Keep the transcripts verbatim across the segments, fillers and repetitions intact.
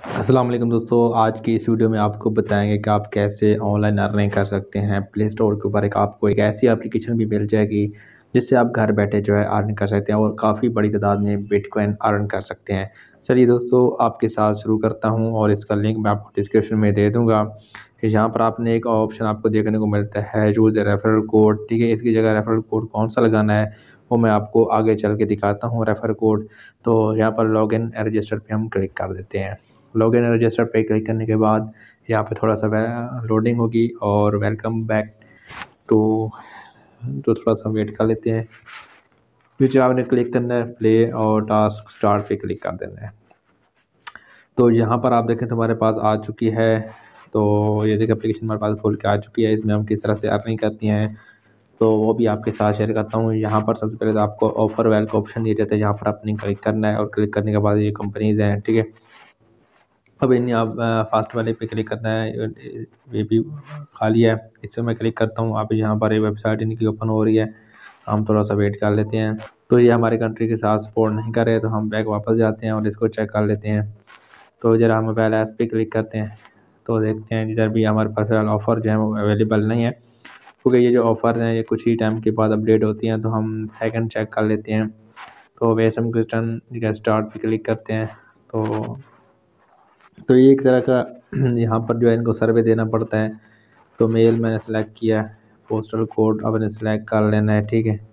अस्सलाम वालेकुम दोस्तों, आज की इस वीडियो में आपको बताएँगे कि आप कैसे ऑनलाइन अर्निंग कर सकते हैं। प्ले स्टोर के ऊपर एक आपको एक ऐसी एप्लीकेशन भी मिल जाएगी, जिससे आप घर बैठे जो है अर्न कर सकते हैं और काफ़ी बड़ी तादाद में बिटकॉइन अर्न कर सकते हैं। चलिए दोस्तों, आपके साथ शुरू करता हूँ और इसका लिंक मैं आपको डिस्क्रिप्शन में दे दूँगा। फिर यहाँ पर आपने एक ऑप्शन आपको देखने को मिलता है यूज़ रेफरल कोड, ठीक है? इसकी जगह रेफरल कोड कौन-सा लगाना है, वो मैं आपको आगे चल के दिखाता हूँ रेफर कोड। तो यहाँ पर लॉगिन रजिस्टर पे हम क्लिक कर देते हैं। लॉगिन रजिस्टर पे क्लिक करने के बाद यहाँ पे थोड़ा-सा वे लोडिंग होगी और वेलकम बैक टू तो थोड़ा-सा वेट कर लेते हैं। फिर जो आपने क्लिक करना है प्ले और टास्क स्टार्ट पे क्लिक कर देना है। तो यहाँ पर आप देखें तो हमारे पास आ चुकी है, तो ये देखिए एप्लीकेशन हमारे पास खुल के आ चुकी है। इसमें हम किस तरह से अर्निंग करती हैं, तो वो भी आपके साथ शेयर करता हूँ। यहाँ पर सबसे पहले तो आपको ऑफ़र वेल का ऑप्शन दिया जाता है, यहाँ पर आपने क्लिक करना है और क्लिक करने के बाद ये कंपनीज़ हैं, ठीक है? अब इन्हें आप फास्ट वाले पे क्लिक करना है, ये भी खाली है, इस पर मैं क्लिक करता हूँ। अब यहाँ पर ये वेबसाइट इनकी ओपन हो रही है, हम थोड़ा-सा वेट कर लेते हैं। तो ये हमारे कंट्री के साथ सपोर्ट नहीं कर रहे, तो हम बैक वापस जाते हैं और इसको चेक कर लेते हैं। तो ज़रा हम मोबाइल ऐप्स पे क्लिक करते हैं, तो देखते हैं इधर भी हमारे पास फ़िलहाल ऑफ़र जो है वो अवेलेबल नहीं है, क्योंकि ये जो ऑफ़र हैं ये कुछ ही टाइम के बाद अपडेट होती हैं। तो हम सेकंड चेक कर लेते हैं। तो वैसे हम क्रिस्टन स्टार्ट पे क्लिक करते हैं, तो तो ये एक तरह का यहाँ पर जो है इनको सर्वे देना पड़ता है। तो मेल मैंने सेलेक्ट किया, पोस्टल कोड आपने सेलेक्ट कर लेना है, ठीक है?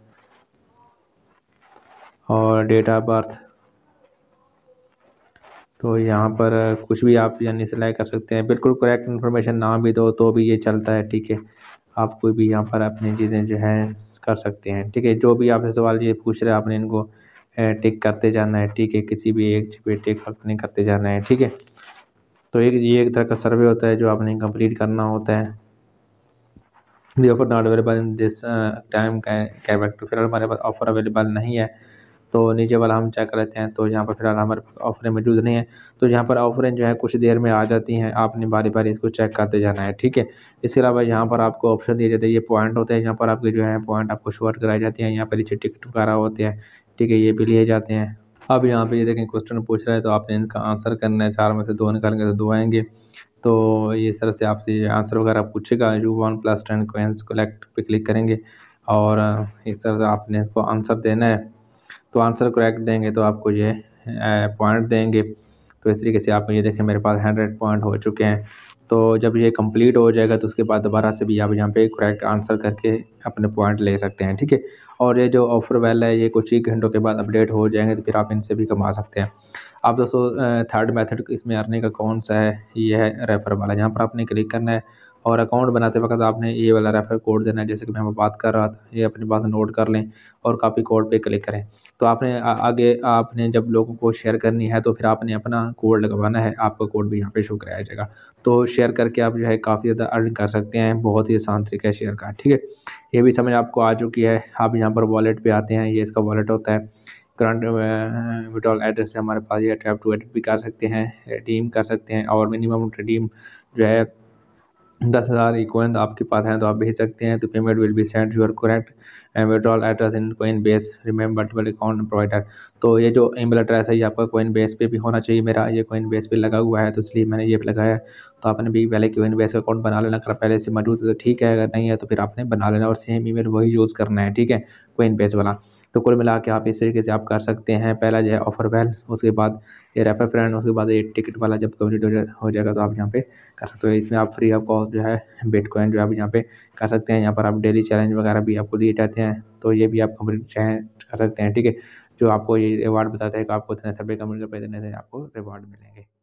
और डेट ऑफ बर्थ, तो यहाँ पर कुछ भी आप यानी सेलेक्ट कर सकते हैं। बिल्कुल करेक्ट इन्फॉर्मेशन ना भी दो तो भी ये चलता है, ठीक है? आप कोई भी यहाँ पर अपनी चीज़ें जो हैं कर सकते हैं, ठीक है? जो भी आपसे सवाल ये पूछ रहे हैं आपने इनको अ, टिक करते जाना है, ठीक है? किसी भी एक पे टिक अपने करते जाना है, ठीक है? तो एक ये एक तरह का सर्वे होता है जो आपने कंप्लीट करना होता है। The offer not available in this time cash back, तो फिलहाल हमारे पास ऑफ़र अवेलेबल नहीं है। तो नीचे वाला हम चेक कर लेते हैं, तो यहाँ पर फिलहाल हमारे पास ऑफ़रें मौजूद नहीं है। तो यहाँ पर ऑफ़रें जो है कुछ देर में आ जाती हैं, आपने बारी-बारी इसको चेक करते जाना है, ठीक है? इसके अलावा यहाँ पर आपको ऑप्शन दिए जाते हैं, ये पॉइंट होते हैं, यहाँ पर आपके जो है पॉइंट आपको शो कराई जाती हैं, यहाँ पर नीचे टिकट वगैरह होते हैं, ठीक है? ये भी लिए जाते हैं। अब यहाँ पे ये देखें क्वेश्चन पूछ रहा है, तो आपने इनका आंसर करना है, चार में से दो निकालेंगे तो दो आएँगे। तो ये इस तरह से आपसे आंसर वगैरह पूछेगा, you one plus ten coins collect पे क्लिक करेंगे और इस तरह से आपने इसको आंसर देना है। तो आंसर करेक्ट देंगे तो आपको ये पॉइंट देंगे। तो इस तरीके से आप ये देखें मेरे पास हंड्रेड पॉइंट हो चुके हैं। तो जब ये कंप्लीट हो जाएगा तो उसके बाद दोबारा से भी आप यहाँ पे करेक्ट आंसर करके अपने पॉइंट ले सकते हैं, ठीक है? और ये जो ऑफ़र वेल है ये कुछ ही घंटों के बाद अपडेट हो जाएँगे, तो फिर आप इनसे भी कमा सकते हैं। अब दोस्तों अ, थर्ड मेथड इसमें अर्निंग का कौन-सा है, ये है रेफ़र वाला। यहाँ पर आपने क्लिक करना है और अकाउंट बनाते वक़्त आपने ये वाला रेफ़र कोड देना है, जैसे कि मैं बात कर रहा था, ये अपनी बात नोट कर लें और कॉपी कोड पे क्लिक करें। तो आपने आ आगे आपने जब लोगों को शेयर करनी है, तो फिर आपने अपना कोड लगवाना है, आपका कोड भी यहाँ पे शो कराया जाएगा। तो शेयर करके आप जो है काफ़ी ज़्यादा अर्न कर सकते हैं, बहुत ही आसान तरीका है शेयर का, ठीक है? ये भी समझ आपको आ चुकी है। आप यहाँ पर वॉलेट पे आते हैं, ये इसका वॉलेट होता है। करंट अ, विड्रॉल एड्रेस से हमारे पास ये टैप टू एडिट भी कर सकते हैं, रिडीम कर सकते हैं और मिनिमम रिडीम जो है दस हज़ार कॉइन आपके पास हैं तो आप भेज सकते हैं। तो payment will be send your correct withdrawal address in coin base remember multiple account provider. तो ये जो ईमेल एड्रेस है ये आपका कॉइन बेस पे भी होना चाहिए। मेरा ये कॉइन बेस पे लगा हुआ है तो इसलिए मैंने ये लगाया। तो आपने भी पहले कॉइन बेस का अकाउंट बना लेना, अगर पहले से मौजूद है तो ठीक है, अगर नहीं है तो फिर आपने बना लेना और सेम ईमेल वही यूज़ करना है, ठीक है? कॉइन बेस वाला। तो कुल मिला के आप इस तरीके से आप कर सकते हैं। पहला जो है ऑफ़र वेल, उसके बाद ये रेफर फ्रेंड, उसके बाद ये टिकट वाला जब कंप्लीट हो जाए हो जाएगा तो आप यहाँ पे कर सकते हो। इसमें आप फ्री ऑफ कॉस्ट जो है बिटकॉइन जो है आप यहाँ पे कर सकते हैं। यहाँ पर आप डेली चैलेंज वगैरह भी आपको दिए जाते हैं, तो ये भी आप कंप्लीट चाहें कर सकते हैं, ठीक है? जो आपको ये रिवार्ड बताता है कि आपको इतने सब्जेक्ट कंप्लीट कर देने से आपको रिवार्ड मिलेंगे।